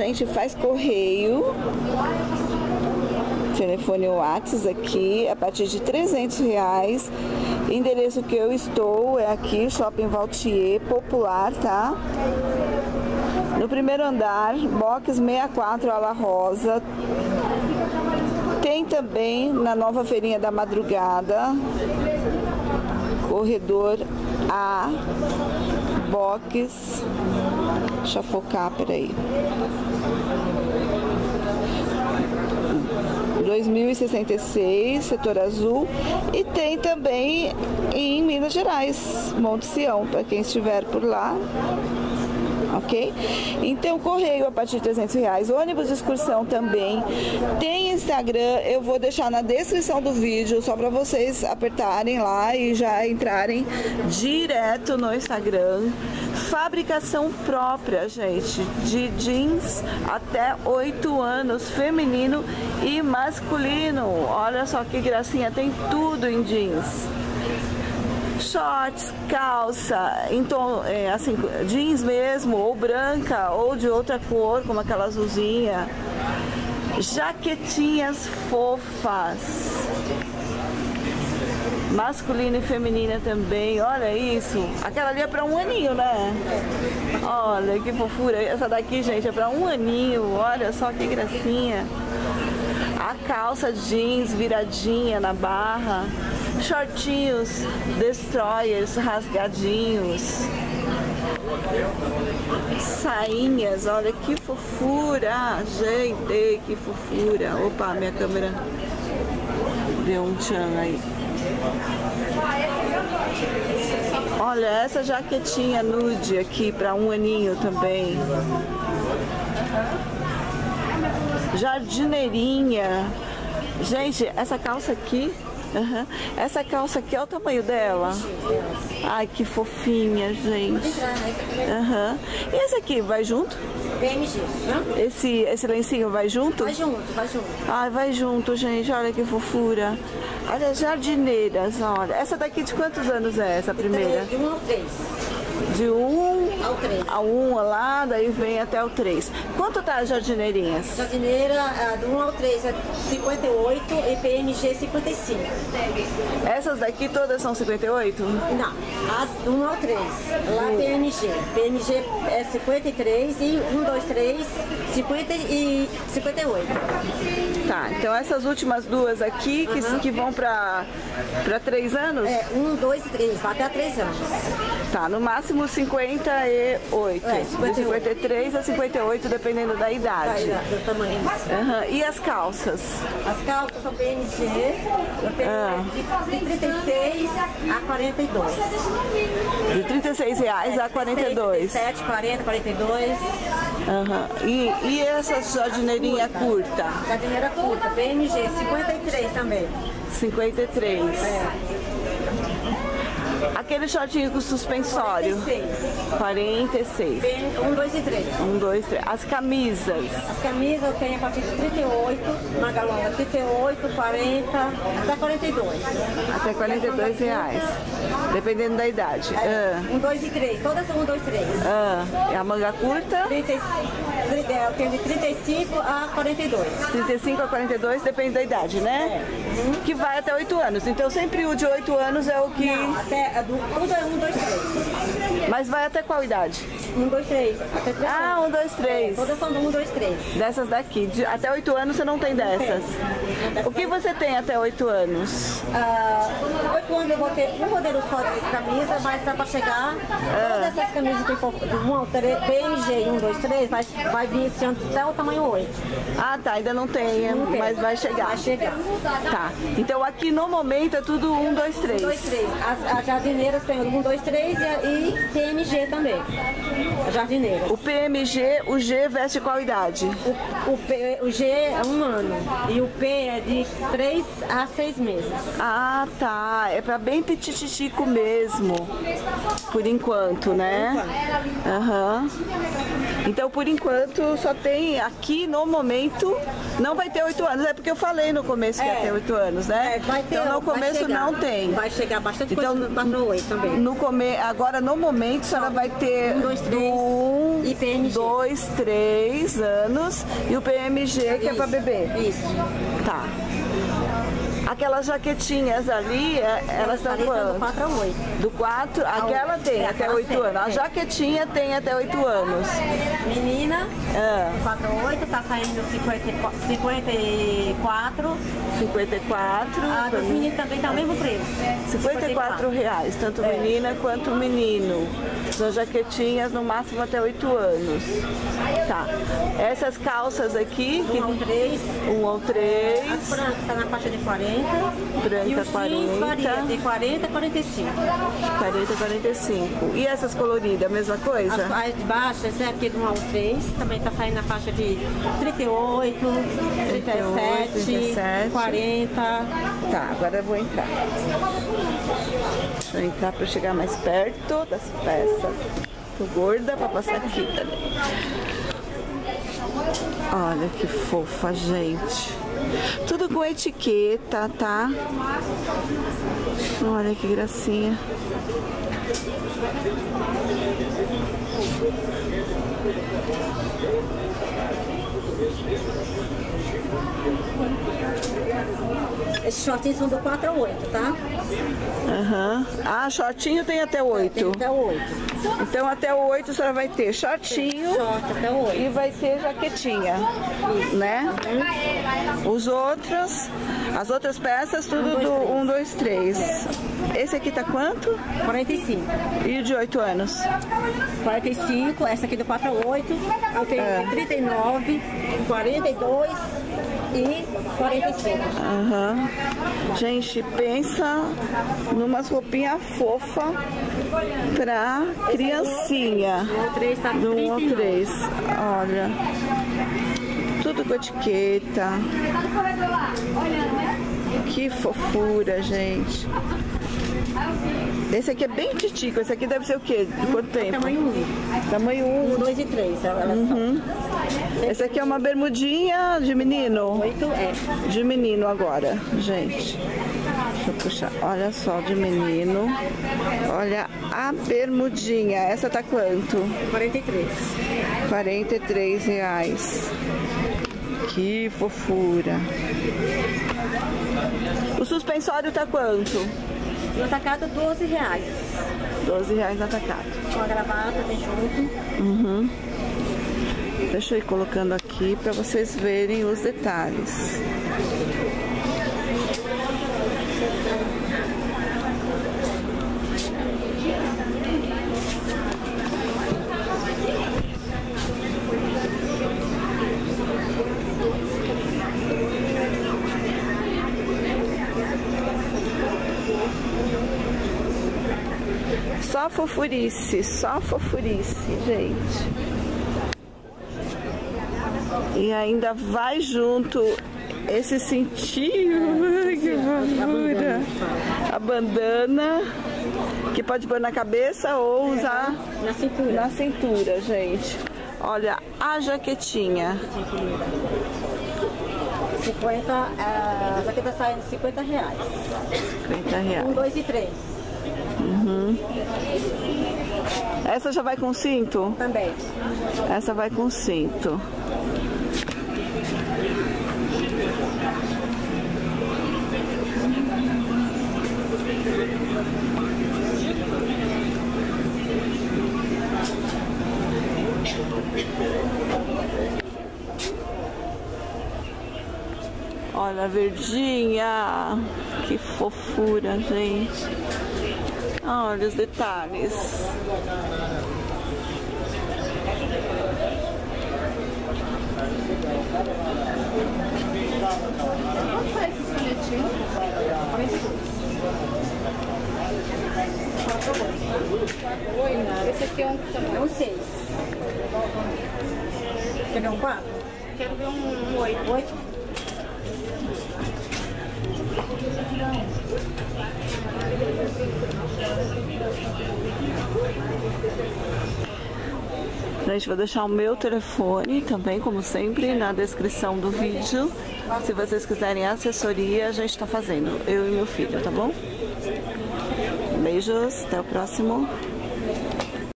gente faz correio. Telefone WhatsApp aqui, a partir de R$300. Endereço que eu estou é aqui, Shopping Valtier, Popular, tá? No primeiro andar, box 64, ala rosa. Tem também na Nova Feirinha da Madrugada, corredor A, box, deixa eu focar, peraí, 2066, setor azul. E tem também em Minas Gerais, Monte Sião, para quem estiver por lá. Ok? Então, correio a partir de R$300, ônibus de excursão também. Tem Instagram, eu vou deixar na descrição do vídeo, só para vocês apertarem lá e já entrarem direto no Instagram. Fabricação própria, gente, de jeans até 8 anos, feminino e masculino. Olha só que gracinha, tem tudo em jeans. Shorts, calça, então, assim, jeans mesmo, ou branca, ou de outra cor, como aquela azulzinha. Jaquetinhas fofas. Masculina e feminina também, olha isso. Aquela ali é para um aninho, né? Olha que fofura. Essa daqui, gente, é para um aninho. Olha só que gracinha. A calça jeans viradinha na barra. Shortinhos destroyers rasgadinhos. Sainhas, olha que fofura. Gente, que fofura. Opa, minha câmera deu um tchan aí. Olha essa jaquetinha nude aqui para um aninho também. Jardineirinha. Gente, essa calça aqui, essa calça aqui, olha o tamanho dela. Ai, que fofinha, gente. E esse aqui, vai junto? PMG, né? Esse lencinho vai junto? Vai junto, vai junto. Ai, vai junto, gente. Olha que fofura. Olha as jardineiras, olha. Essa daqui de quantos anos é essa primeira? De 1 ao 3. De 1 ao 3. A 1 lá, daí vem até o 3. Quanto tá as jardineirinhas? Jardineira, do 1 ao 3 é 58 e PMG 55. Essas daqui todas são 58? Não, as do 1 ao 3. Lá PMG. PMG é 53 e 1, 2, 3, 50 e 58. Tá, então essas últimas duas aqui, que vão pra 3 anos? É, 1, 2 e 3, vai até 3 anos. Tá, no máximo 58. É, 58. De 53 a 58, dependendo da idade. Do tamanho. E as calças? As calças são PMG, de 36 a 42. De R$36 a 42. 37, 40, 42. E essa jardineirinha curta? Jardineira curta, PMG, 53 também. 53. Aquele shortinho com suspensório? 46. 1, 2 e 3. 1, 2, 3. As camisas? As camisas eu tenho a partir de 38, manga longa 38, 40, até 42. Até R$42. Dependendo da idade. 1, 2 e 3, todas são 1, 2, 3. E a manga curta? Eu tenho de 35 a 42. 35 a 42, depende da idade, né? Que vai até 8 anos. Então sempre o de 8 anos é o que... Não, até tudo é 1, 2, 3. Mas vai até qual idade? 1, 2, 3. Até 3 1, 2, 3. Todas são do 1, 2, 3. Dessas daqui. Até 8 anos você não tem dessas. O que você tem até 8 anos? 8 anos eu vou ter um modelo só de camisa, mas dá pra chegar. Todas essas camisas que for do 1 ao 3, PNG 1, 2, 3, vai vir esse ano até o tamanho 8. Ah, tá, ainda não tem, mas vai chegar. Vai chegar. Tá, então aqui no momento é tudo 1, 2, 3. 1, 2, 3. As jardineiras tem 1, 2, 3 e PMG também. A jardineira. O PMG, o G veste qual idade? O G é 1 ano e o P é de 3 a 6 meses. Ah, tá. É pra bem petititico mesmo. Por enquanto, né? Então, por enquanto, só tem aqui no momento, não vai ter 8 anos. É porque eu falei no começo que ia ter 8 anos, né? Vai ter, então, no começo não tem. Vai chegar bastante coisa para o 8 também. Agora, no momento, a senhora vai ter 1, 2, 3. do E PMG. 2, 3 anos. E o PMG que é para bebê. Isso. Tá. Aquelas jaquetinhas ali, elas estão quanto? Do 4 a 8. Do 4, aquela tem até 8 anos. A jaquetinha tem até 8 anos. Menina, 4 a 8, tá saindo 54. 54. A dos meninos também tá o mesmo preço. R$54, tanto menina quanto menino. São jaquetinhas no máximo até 8 anos. Tá. Essas calças aqui, 1 ao 3. 1 ao 3. As brancas tá na faixa de 40. Branca, e os 40. varia de 40 a 45. 40 a 45. E essas coloridas, a mesma coisa? As de baixo, essa aqui do 1 ao 3, também tá saindo na faixa de 38, 37, 40. Tá, agora eu vou entrar. Deixa eu entrar para chegar mais perto das peças. Tô gorda para passar aqui também. Olha que fofa, gente. Tudo com etiqueta, tá? Olha que gracinha. Esses shortinhos são do 4 a 8, tá? Ah, shortinho tem até 8. Tem até 8. Então até o 8 a senhora vai ter shortinho. Short até 8. E vai ter jaquetinha, né? As outras peças, tudo do 1, 2, 3. Esse aqui tá quanto? 45. E o de 8 anos? 45, essa aqui do 4 a 8. Eu tenho de 39, 42 e 45. Gente, pensa numas roupinhas fofas pra criancinha. Do 1 ao 3 tá do 1 ao 3. Olha. Tudo com etiqueta. Que fofura, gente. Esse aqui é bem titico. Esse aqui deve ser o quê? De quanto tempo? Tamanho 1. Tamanho 1. 1, 2 e 3. Esse aqui é uma bermudinha de menino? 8 é. De menino agora, gente. Deixa eu puxar. Olha só, de menino. Olha a bermudinha. Essa tá quanto? 43. R$43. Que fofura. O suspensório tá quanto? No atacado, R$12. R$12 no atacado. Com a gravata, tem junto. Deixa eu ir colocando aqui para vocês verem os detalhes. Só fofurice, gente. E ainda vai junto esse cintinho, que fofura. A bandana, que pode pôr na cabeça ou usar na cintura, gente. Olha a jaquetinha. 50, a jaqueta sai de R$50. R$50. 1, 2 e 3. Essa já vai com cinto? Também. Essa vai com cinto. Olha a verdinha. Que fofura, gente. Olha os detalhes. Quanto sai esse folhetinho? 42. Esse aqui é um tamanho. É um 6. Quer ver um 4? Quero ver um 8. 8? Gente, vou deixar o meu telefone também, como sempre, na descrição do vídeo. Se vocês quiserem assessoria, a gente está fazendo, eu e meu filho, tá bom? Beijos, até o próximo.